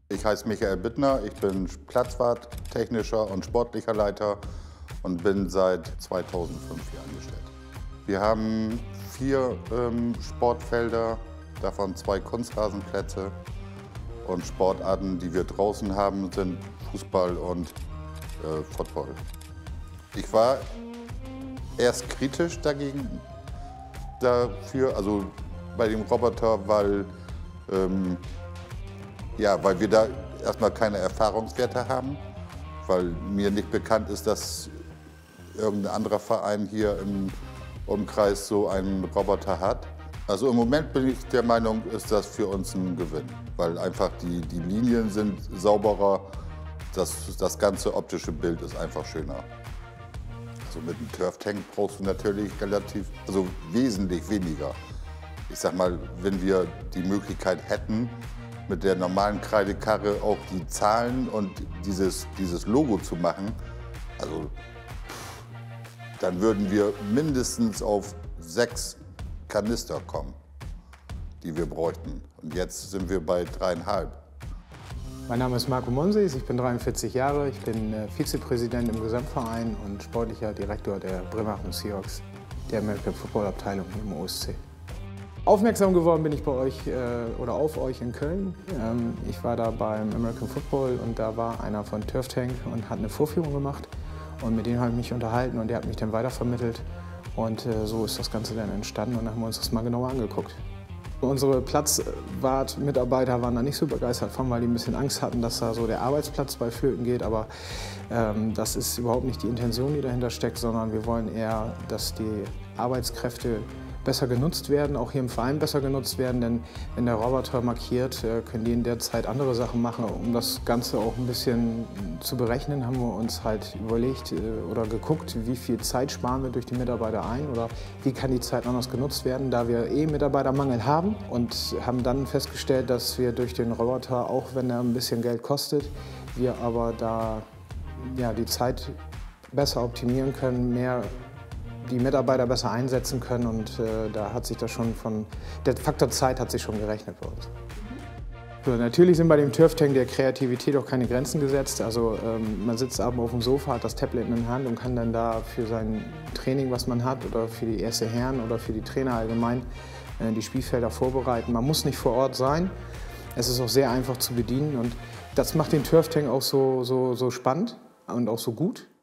Ich heiße Michael Bittner, ich bin Platzwart, technischer und sportlicher Leiter und bin seit 2005 hier angestellt. Wir haben 4 Sportfelder, davon 2 Kunstrasenplätze, und Sportarten, die wir draußen haben, sind Fußball und Football. Ich war erst kritisch dafür, also bei dem Roboter, weil wir da erstmal keine Erfahrungswerte haben, weil mir nicht bekannt ist, dass irgendein anderer Verein hier im Umkreis so einen Roboter hat. Also im Moment bin ich der Meinung, ist das für uns ein Gewinn, weil einfach die Linien sind sauberer, das ganze optische Bild ist einfach schöner. Also mit einem Turf-Tank brauchst du natürlich wesentlich weniger. Ich sag mal, wenn wir die Möglichkeit hätten, mit der normalen Kreidekarre auch die Zahlen und dieses Logo zu machen, also dann würden wir mindestens auf 6 Kanister kommen, die wir bräuchten. Und jetzt sind wir bei 3,5. Mein Name ist Marco Monsees, ich bin 43 Jahre, ich bin Vizepräsident im Gesamtverein und sportlicher Direktor der Bremerhaven Seahawks, der American Football Abteilung hier im OSC. Aufmerksam geworden bin ich bei euch auf euch in Köln. Ich war da beim American Football und da war einer von Turf Tank und hat eine Vorführung gemacht. Und mit dem habe ich mich unterhalten und der hat mich dann weitervermittelt. Und so ist das Ganze dann entstanden und dann haben wir uns das mal genauer angeguckt. Unsere Platzwart-Mitarbeiter waren da nicht so begeistert von, weil die ein bisschen Angst hatten, dass da so der Arbeitsplatz bei flöten geht. Aber das ist überhaupt nicht die Intention, die dahinter steckt, sondern wir wollen eher, dass die Arbeitskräfte besser genutzt werden, auch hier im Verein besser genutzt werden, denn wenn der Roboter markiert, können die in der Zeit andere Sachen machen. Um das Ganze auch ein bisschen zu berechnen, haben wir uns halt überlegt oder geguckt, wie viel Zeit sparen wir durch die Mitarbeiter ein oder wie kann die Zeit anders genutzt werden, da wir Mitarbeitermangel haben, und haben dann festgestellt, dass wir durch den Roboter, auch wenn er ein bisschen Geld kostet, wir aber da die Zeit besser optimieren können, die Mitarbeiter besser einsetzen können, und da hat sich das schon der Faktor Zeit hat sich schon gerechnet bei uns. So, natürlich sind bei dem Turf-Tank der Kreativität auch keine Grenzen gesetzt. Also man sitzt abends auf dem Sofa, hat das Tablet in der Hand und kann dann da für sein Training, was man hat, oder für die erste Herren oder für die Trainer allgemein die Spielfelder vorbereiten. Man muss nicht vor Ort sein. Es ist auch sehr einfach zu bedienen und das macht den Turf-Tank auch so spannend und auch so gut.